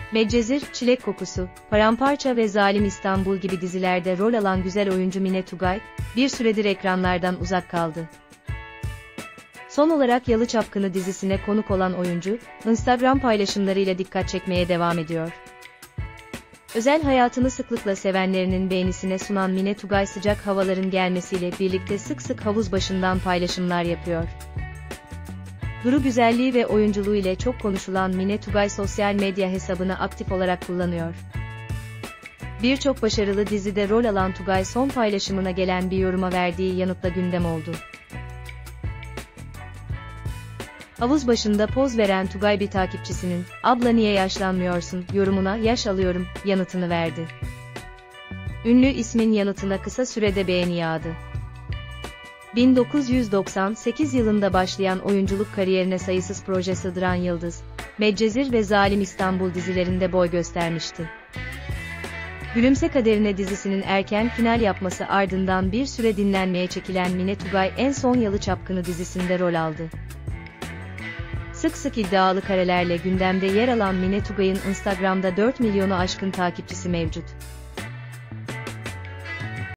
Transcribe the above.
Medcezir, Çilek Kokusu, Paramparça ve Zalim İstanbul gibi dizilerde rol alan güzel oyuncu Mine Tugay, bir süredir ekranlardan uzak kaldı. Son olarak Yalı Çapkını dizisine konuk olan oyuncu, Instagram paylaşımlarıyla dikkat çekmeye devam ediyor. Özel hayatını sıklıkla sevenlerinin beğenisine sunan Mine Tugay sıcak havaların gelmesiyle birlikte sık sık havuz başından paylaşımlar yapıyor. Duru güzelliği ve oyunculuğu ile çok konuşulan Mine Tugay sosyal medya hesabını aktif olarak kullanıyor. Birçok başarılı dizide rol alan Tugay son paylaşımına gelen bir yoruma verdiği yanıtla gündem oldu. Havuz başında poz veren Tugay bir takipçisinin "Abla niye yaşlanmıyorsun?" yorumuna "Yaş alıyorum" yanıtını verdi. Ünlü ismin yanıtına kısa sürede beğeni yağdı. 1998 yılında başlayan oyunculuk kariyerine sayısız proje sığdıran yıldız, Medcezir ve Zalim İstanbul dizilerinde boy göstermişti. Gülümse Kaderine dizisinin erken final yapması ardından bir süre dinlenmeye çekilen Mine Tugay en son Yalı Çapkını dizisinde rol aldı. Sık sık iddialı karelerle gündemde yer alan Mine Tugay'ın Instagram'da 4 milyonu aşkın takipçisi mevcut.